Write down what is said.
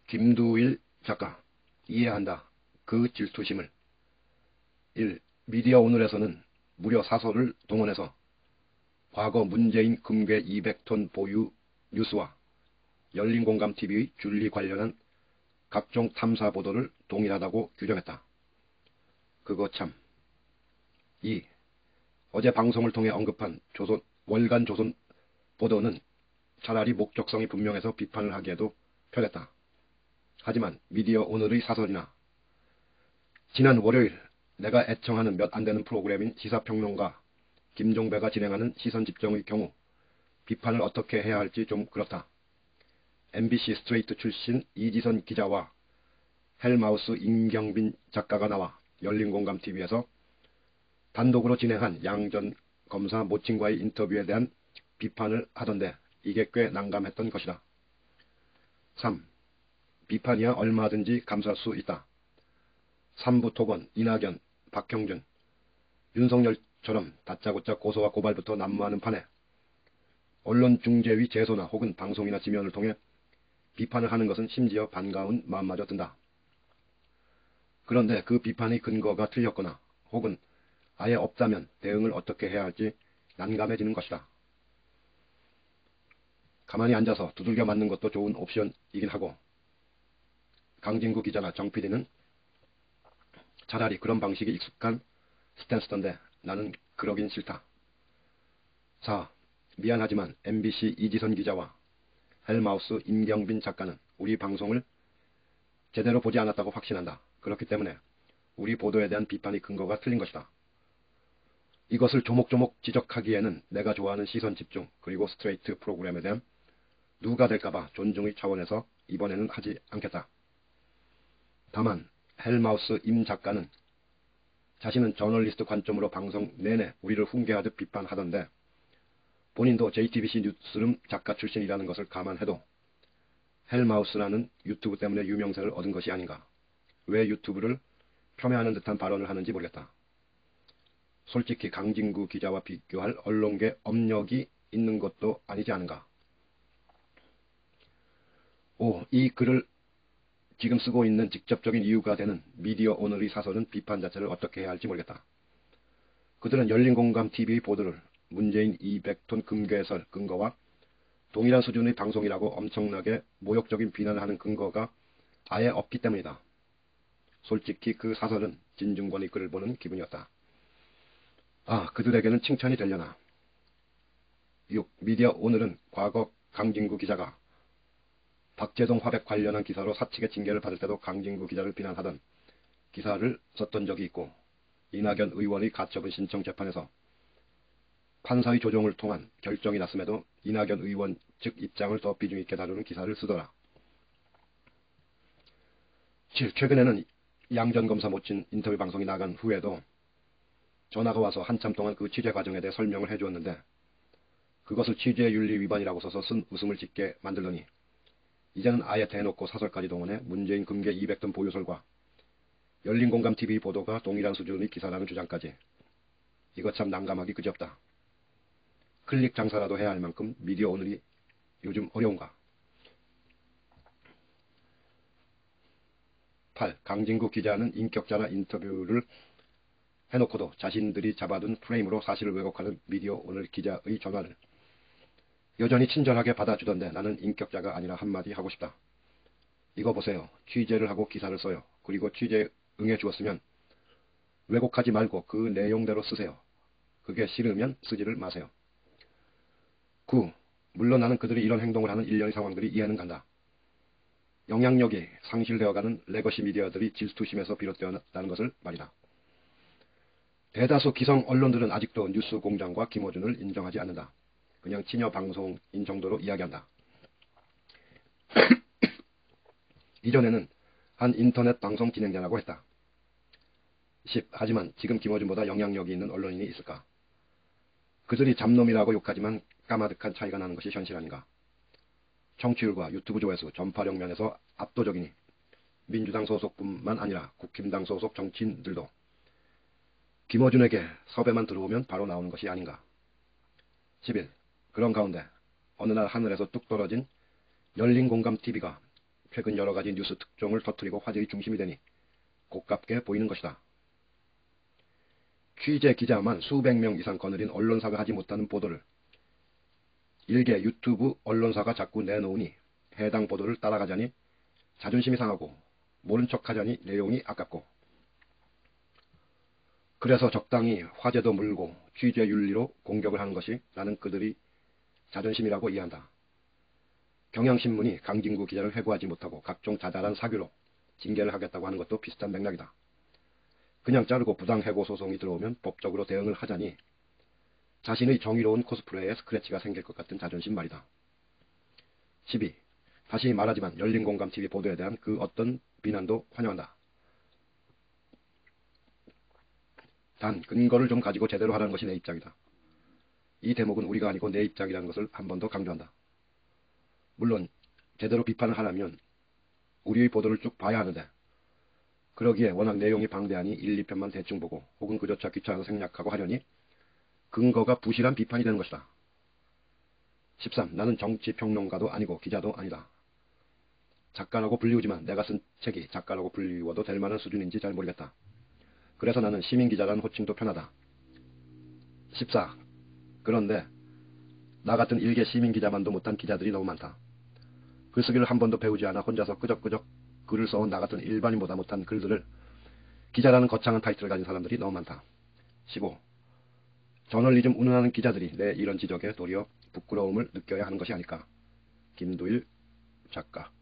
김두일 작가, 이해한다. 그 질투심을. 1. 미디어 오늘에서는 무려 사설을 동원해서 과거 문재인 금괴 200톤 보유 뉴스와 열린공감TV의 줄리 관련한 각종 탐사 보도를 동일하다고 규정했다. 그거 참. 2. 어제 방송을 통해 언급한 월간 조선 보도는 차라리 목적성이 분명해서 비판을 하기에도 편했다. 하지만 미디어 오늘의 사설이나 지난 월요일 내가 애청하는 몇 안되는 프로그램인 시사평론가 김종배가 진행하는 시선집정의 경우 비판을 어떻게 해야 할지 좀 그렇다. MBC 스트레이트 출신 이지선 기자와 헬마우스 임경빈 작가가 나와 열린공감TV에서 단독으로 진행한 양전 검사 모친과의 인터뷰에 대한 비판을 하던데 이게 꽤 난감했던 것이다. 3. 비판이야 얼마든지 감수할 수 있다. 삼부토건, 이낙연, 박형준, 윤석열처럼 다짜고짜 고소와 고발부터 난무하는 판에 언론중재위 제소나 혹은 방송이나 지면을 통해 비판을 하는 것은 심지어 반가운 마음마저 든다. 그런데 그 비판의 근거가 틀렸거나 혹은 아예 없다면 대응을 어떻게 해야 할지 난감해지는 것이다. 가만히 앉아서 두들겨 맞는 것도 좋은 옵션이긴 하고 강진구 기자나 정 PD는 차라리 그런 방식이 익숙한 스탠스던데 나는 그러긴 싫다. 4. 미안하지만 MBC 이지선 기자와 헬마우스 임경빈 작가는 우리 방송을 제대로 보지 않았다고 확신한다. 그렇기 때문에 우리 보도에 대한 비판의 근거가 틀린 것이다. 이것을 조목조목 지적하기에는 내가 좋아하는 시선 집중 그리고 스트레이트 프로그램에 대한 누가 될까봐 존중의 차원에서 이번에는 하지 않겠다. 다만 헬마우스 임 작가는 자신은 저널리스트 관점으로 방송 내내 우리를 훈계하듯 비판하던데 본인도 JTBC 뉴스룸 작가 출신이라는 것을 감안해도 헬마우스라는 유튜브 때문에 유명세를 얻은 것이 아닌가. 왜 유튜브를 폄훼하는 듯한 발언을 하는지 모르겠다. 솔직히 강진구 기자와 비교할 언론계 업력이 있는 것도 아니지 않은가. 5. 이 글을 지금 쓰고 있는 직접적인 이유가 되는 미디어 오늘의 사설은 비판 자체를 어떻게 해야 할지 모르겠다. 그들은 열린공감TV의 보도를 문재인 200톤 금괴설 근거와 동일한 수준의 방송이라고 엄청나게 모욕적인 비난을 하는 근거가 아예 없기 때문이다. 솔직히 그 사설은 진중권의 글을 보는 기분이었다. 그들에게는 칭찬이 되려나. 6. 미디어 오늘은 과거 강진구 기자가 박재동 화백 관련한 기사로 사측의 징계를 받을 때도 강진구 기자를 비난하던 기사를 썼던 적이 있고 이낙연 의원의 가처분 신청 재판에서 판사의 조정을 통한 결정이 났음에도 이낙연 의원 측 입장을 더 비중 있게 다루는 기사를 쓰더라. 7. 최근에는 양전검사 모친 인터뷰 방송이 나간 후에도 전화가 와서 한참 동안 그 취재 과정에 대해 설명을 해주었는데 그것을 취재윤리 위반이라고 써서 쓴 웃음을 짓게 만들더니 이제는 아예 대놓고 사설까지 동원해 문재인 금괴 200톤 보유설과 열린공감TV 보도가 동일한 수준의 기사라는 주장까지. 이거 참 난감하기 그지없다. 클릭 장사라도 해야 할 만큼 미디어 오늘이 요즘 어려운가. 8. 강진구 기자는 인격자나 인터뷰를 해놓고도 자신들이 잡아둔 프레임으로 사실을 왜곡하는 미디어 오늘 기자의 전화를 여전히 친절하게 받아주던데 나는 인격자가 아니라 한마디 하고 싶다. 이거 보세요. 취재를 하고 기사를 써요. 그리고 취재에 응해주었으면 왜곡하지 말고 그 내용대로 쓰세요. 그게 싫으면 쓰지를 마세요. 9. 물론 나는 그들이 이런 행동을 하는 일련의 상황들이 이해는 간다. 영향력이 상실되어가는 레거시 미디어들이 질투심에서 비롯되었다는 것을 말이다. 대다수 기성 언론들은 아직도 뉴스공장과 김어준을 인정하지 않는다. 그냥 친여 방송인 정도로 이야기한다. 이전에는 한 인터넷 방송 진행자라고 했다. 10. 하지만 지금 김어준보다 영향력이 있는 언론인이 있을까? 그들이 잡놈이라고 욕하지만 까마득한 차이가 나는 것이 현실 아닌가? 청취율과 유튜브 조회수, 전파력 면에서 압도적이니 민주당 소속뿐만 아니라 국힘당 소속 정치인들도 김어준에게 섭외만 들어오면 바로 나오는 것이 아닌가? 11. 그런 가운데 어느 날 하늘에서 뚝 떨어진 열린공감TV가 최근 여러 가지 뉴스 특종을 터뜨리고 화제의 중심이 되니 고깝게 보이는 것이다. 취재 기자만 수백 명 이상 거느린 언론사가 하지 못하는 보도를 일개 유튜브 언론사가 자꾸 내놓으니 해당 보도를 따라가자니 자존심이 상하고 모른 척하자니 내용이 아깝고, 그래서 적당히 화제도 물고 취재윤리로 공격을 하는 것이 나는 그들이 자존심이라고 이해한다. 경향신문이 강진구 기자를 해고하지 못하고 각종 자잘한 사규로 징계를 하겠다고 하는 것도 비슷한 맥락이다. 그냥 자르고 부당해고 소송이 들어오면 법적으로 대응을 하자니 자신의 정의로운 코스프레에 스크래치가 생길 것 같은 자존심 말이다. 12. 다시 말하지만 열린공감TV 보도에 대한 그 어떤 비난도 환영한다. 단 근거를 좀 가지고 제대로 하라는 것이 내 입장이다. 이 대목은 우리가 아니고 내 입장이라는 것을 한 번 더 강조한다. 물론 제대로 비판을 하려면 우리의 보도를 쭉 봐야 하는데, 그러기에 워낙 내용이 방대하니 1, 2편만 대충 보고 혹은 그조차 귀찮아서 생략하고 하려니 근거가 부실한 비판이 되는 것이다. 13. 나는 정치평론가도 아니고 기자도 아니다. 작가라고 불리우지만 내가 쓴 책이 작가라고 불리워도 될 만한 수준인지 잘 모르겠다. 그래서 나는 시민기자라는 호칭도 편하다. 14. 그런데 나 같은 일개 시민기자만도 못한 기자들이 너무 많다. 글쓰기를 한 번도 배우지 않아 혼자서 끄적끄적 글을 써온 나 같은 일반인보다 못한 글들을 기자라는 거창한 타이틀을 가진 사람들이 너무 많다. 15. 저널리즘 운운하는 기자들이 내 이런 지적에 도리어 부끄러움을 느껴야 하는 것이 아닐까. 김두일 작가.